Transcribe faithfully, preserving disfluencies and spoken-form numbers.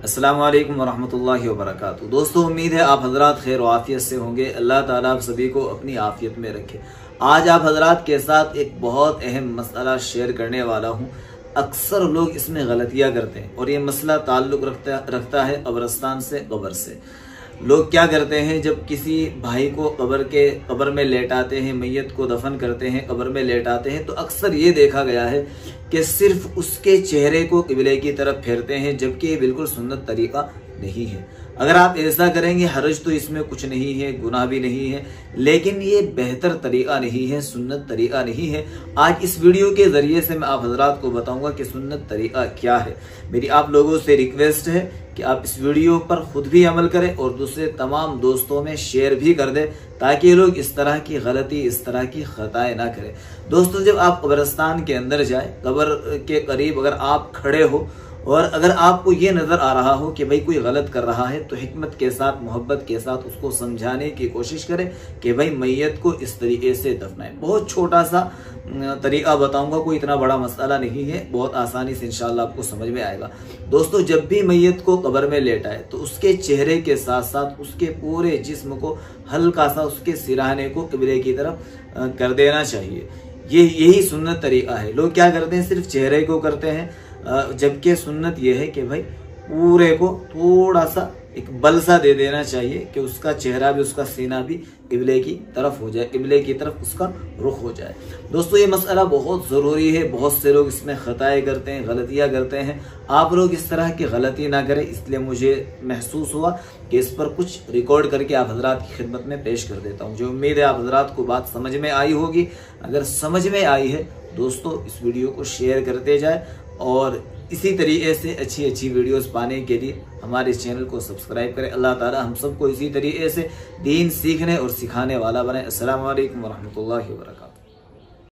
अस्सलाम वालेकुम वरहमतुल्लाहि वबरकातुहू। दोस्तों, उम्मीद है आप हजरात खैर व आफियत से होंगे। अल्लाह ताला आप सभी को अपनी आफियत में रखे। आज आप हजरात के साथ एक बहुत अहम मसला शेयर करने वाला हूँ। अक्सर लोग इसमें गलतियाँ करते हैं और ये मसला ताल्लुक़ रखता रखता है कब्रिस्तान से, कब्र से। लोग क्या करते हैं, जब किसी भाई को कब्र के कब्र में लेटाते हैं, मैयत को दफन करते हैं, कब्र में लेटाते हैं, तो अक्सर ये देखा गया है कि सिर्फ उसके चेहरे को किबले की तरफ फेरते हैं, जबकि ये बिल्कुल सुन्नत तरीका नहीं है। अगर आप ऐसा करेंगे हरज तो इसमें कुछ नहीं है, गुनाह भी नहीं है, लेकिन ये बेहतर तरीका नहीं है, सुन्नत तरीका नहीं है। आज इस वीडियो के जरिए से मैं आप हजरात को बताऊंगा कि सुन्नत तरीका क्या है। मेरी आप लोगों से रिक्वेस्ट है कि आप इस वीडियो पर खुद भी अमल करें और दूसरे तमाम दोस्तों में शेयर भी कर दें, ताकि ये लोग इस तरह की गलती, इस तरह की खताएं ना करें। दोस्तों, जब आप कब्रिस्तान के अंदर जाए, कब्र के करीब अगर आप खड़े हो और अगर आपको ये नजर आ रहा हो कि भाई कोई गलत कर रहा है, तो हिकमत के साथ, मोहब्बत के साथ उसको समझाने की कोशिश करें कि भाई मैयत को इस तरीके से दफनाएं। बहुत छोटा सा तरीका बताऊंगा, कोई इतना बड़ा मसला नहीं है, बहुत आसानी से इंशाल्लाह आपको समझ में आएगा। दोस्तों, जब भी मैयत को कब्र में लेटाए तो उसके चेहरे के साथ साथ उसके पूरे जिस्म को हल्का सा उसके सिरहाने को किबले की तरफ कर देना चाहिए। ये यही सुन्नत तरीका है। लोग क्या करते हैं, सिर्फ चेहरे को करते हैं, जबकि सुन्नत यह है कि भाई पूरे को थोड़ा सा एक बल सा दे देना चाहिए कि उसका चेहरा भी, उसका सीना भी किबले की तरफ हो जाए, किबले की तरफ उसका रुख हो जाए। दोस्तों, ये मसला बहुत ज़रूरी है। बहुत से लोग इसमें खताएं करते हैं, गलतियां करते हैं। आप लोग इस तरह की गलती ना करें, इसलिए मुझे महसूस हुआ कि इस पर कुछ रिकॉर्ड करके आप हजरात की खिदमत में पेश कर देता हूँ। जो उम्मीद है आप हजरात को बात समझ में आई होगी। अगर समझ में आई है दोस्तों, इस वीडियो को शेयर करते जाए और इसी तरीके से अच्छी अच्छी वीडियोस पाने के लिए हमारे इस चैनल को सब्सक्राइब करें। अल्लाह ताला हम सबको इसी तरीके से दीन सीखने और सिखाने वाला बनाए। अस्सलाम वालेकुम वरहमतुल्लाहि वबरकातुहू।